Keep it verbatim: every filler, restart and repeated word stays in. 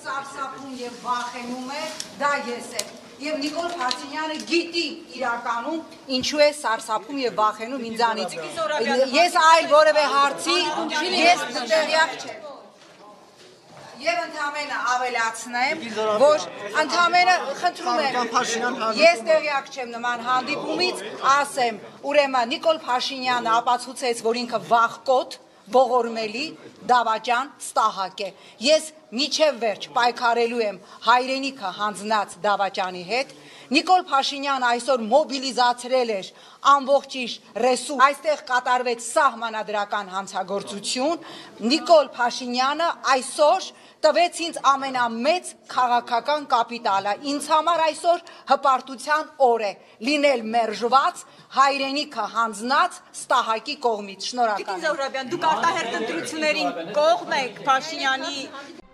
սարսափում եւ վախենում է, դա ես եմ։ Եվ Նիկոլ Փաշինյանը գիտի իրականում ինչու է սարսափում եւ վախենում ինձանից։ Ես այլ որևէ հարցի ես տեղյակ չեմ։ Եվ ընդհանրապես ավելացնեմ, որ ընդհանրապես խնդրում եմ, ես տեղյակ չեմ նման հանդիպումից, ասեմ, ուրեմն Նիկոլ Փաշինյանը ապացուցեց, որ ինքը վախկոտ, ողորմելի, դավաճան, ստահակ է։ Ես միջև վերջ պայքարելու եմ հայրենիքը հանձնած դավաճանի հետ։ Նիկոլ Փաշինյանը այսօր մոբիլիզացրել էր ամբողջ իր ռեսուրս, այստեղ կատարվեց սահմանադրական հանցագործություն։ Նիկոլ Փաշինյանը այսօր տվեց ինձ ամենամեծ քաղաքական կապիտալը։ Ինձ համար այսօր հպարտության օր է լինել մերժված, հայրենիքը հանձնած ստահակի կողմից։ Շնորհակալ եմ։ Տիկին Զոհրաբյան, դուք արտահերտ ընտրություններին կողմ եք Փաշինյանի